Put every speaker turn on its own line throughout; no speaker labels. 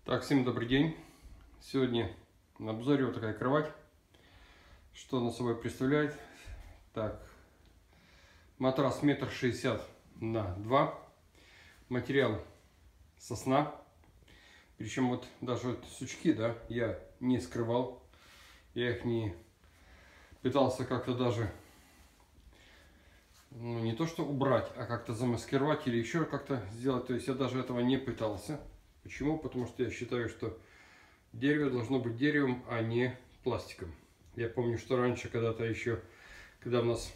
Так, всем добрый день. Сегодня на обзоре вот такая кровать. Что она собой представляет? Так, матрас 1,60 на 2. Материал сосна. Причем вот даже вот сучки, да, я не скрывал. Я их не пытался как-то даже, ну, не то что убрать, а как-то замаскировать или еще как-то сделать. То есть я даже этого не пытался. Почему? Потому что я считаю, что дерево должно быть деревом, а не пластиком. Я помню, что раньше когда-то еще, когда у нас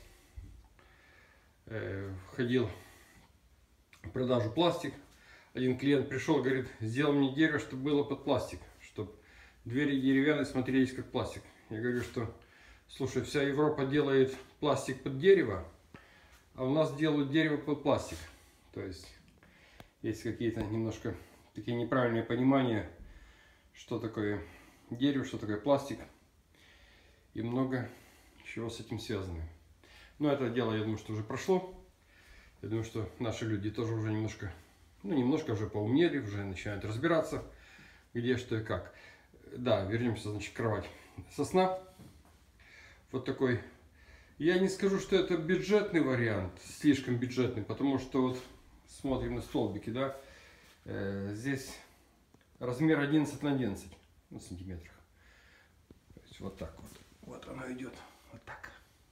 ходил в продажу пластик, один клиент пришел, говорит, сделай мне дерево, чтобы было под пластик, чтобы двери деревянные смотрелись как пластик. Я говорю, что, слушай, вся Европа делает пластик под дерево, а у нас делают дерево под пластик. То есть есть какие-то немножко такие неправильные понимания, что такое дерево, что такое пластик, и много чего с этим связано. Но это дело, я думаю, что уже прошло. Я думаю, что наши люди тоже уже немножко, немножко уже поумнели, уже начинают разбираться, где, что и как. Да, вернемся, значит, кровать. Сосна. Вот такой. Я не скажу, что это бюджетный вариант, слишком бюджетный, потому что вот смотрим на столбики, да, здесь размер 11 на 11 сантиметров. То есть вот так вот. Вот оно идет. Вот так.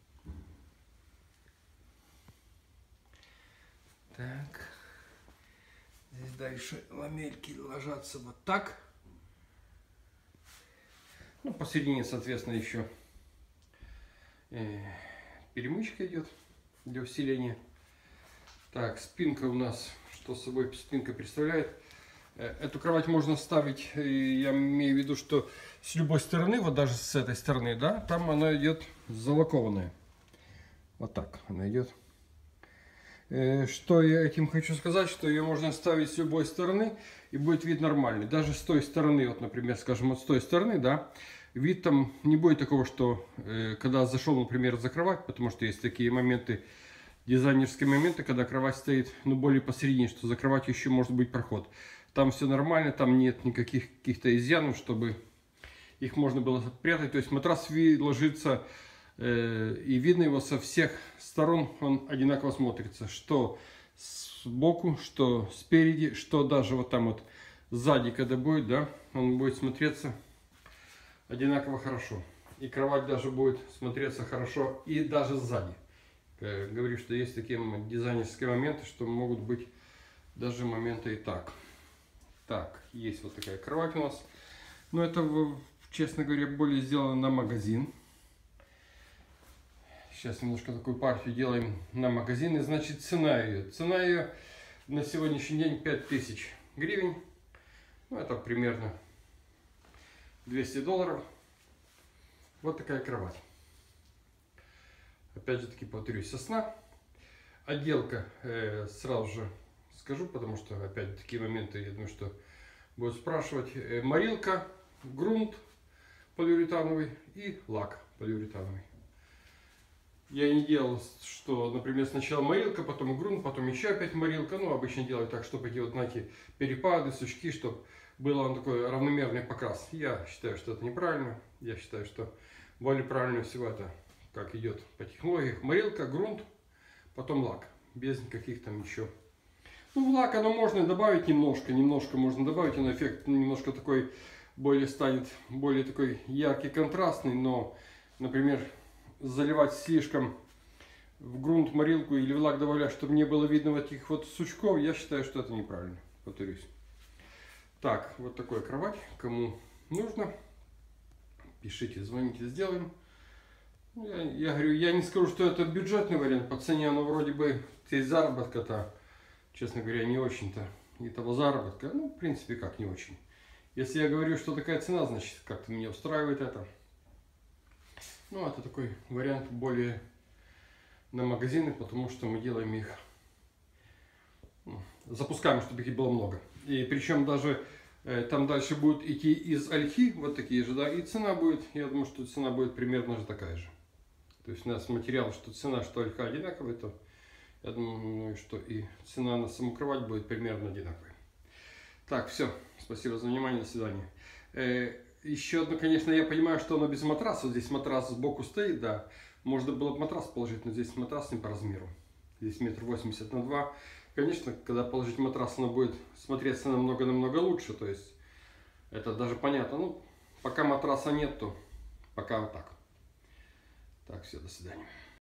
Так. Здесь дальше ламельки ложатся вот так. Ну, посередине, соответственно, еще перемычка идет для усиления. Так, спинка у нас, что собой спинка представляет. Эту кровать можно ставить, я имею в виду, что с любой стороны, вот даже с этой стороны, да, там она идет залакованная. Вот так она идет. Что я этим хочу сказать, что ее можно ставить с любой стороны и будет вид нормальный. Даже с той стороны, вот, например, скажем, вот с той стороны, да, вид там не будет такого, что когда зашел, например, за кровать, потому что есть такие моменты, дизайнерские моменты, когда кровать стоит, ну, более посередине, что за кроватью еще может быть проход. Там все нормально, там нет никаких каких-то изъянов, чтобы их можно было спрятать. То есть матрас ложится и видно его со всех сторон, он одинаково смотрится. Что сбоку, что спереди, что даже вот там вот сзади, когда будет, да, он будет смотреться одинаково хорошо. И кровать даже будет смотреться хорошо и даже сзади. Говорю, что есть такие дизайнерские моменты, что могут быть даже моменты и так. Так, есть вот такая кровать у нас. Но это, честно говоря, более сделано на магазин. Сейчас немножко такую партию делаем на магазин. И значит, цена ее. Цена ее на сегодняшний день 5000 гривен. Ну, это примерно $200. Вот такая кровать. Опять же таки, повторюсь, сосна. Отделка, сразу же скажу, потому что опять такие моменты, я думаю, что будут спрашивать. Морилка, грунт полиуретановый и лак полиуретановый. Я не делал, что, например, сначала морилка, потом грунт, потом еще опять морилка. Ну, обычно делаю так, чтобы эти вот, знаете, перепады, сучки, чтобы был он такой равномерный покрас. Я считаю, что это неправильно. Я считаю, что более правильно всего это, как идет по технологиях, морилка, грунт, потом лак. Без никаких там еще. Ну, в лак оно можно добавить немножко можно добавить, но эффект немножко такой, станет более такой яркий, контрастный, но, например, заливать слишком в грунт, морилку или в лак добавлять, чтобы не было видно вот этих вот сучков, я считаю, что это неправильно, повторюсь. Так, вот такая кровать, кому нужно, пишите, звоните, сделаем. Я говорю, я не скажу, что это бюджетный вариант, по цене оно вроде бы, здесь заработка-то, честно говоря, не очень-то, и того заработка, ну, в принципе, как не очень. Если я говорю, что такая цена, значит, как-то меня устраивает это. Ну, это такой вариант более на магазины, потому что мы делаем их, запускаем, чтобы их было много. И причем даже там дальше будет идти из ольхи, вот такие же, да, и цена будет, я думаю, что цена будет примерно же такая же. То есть у нас материал, что цена, что ольха одинаковая, то я думаю, что и цена на саму кровать будет примерно одинаковой. Так, все. Спасибо за внимание. До свидания. Еще одно, конечно, я понимаю, что оно без матраса. Здесь матрас сбоку стоит, да. Можно было бы матрас положить, но здесь матрас не по размеру. Здесь 1,80 м на 2 м. Конечно, когда положить матрас, оно будет смотреться намного-намного лучше. То есть, это даже понятно. Ну, пока матраса нет, то пока вот так. Так, все, до свидания.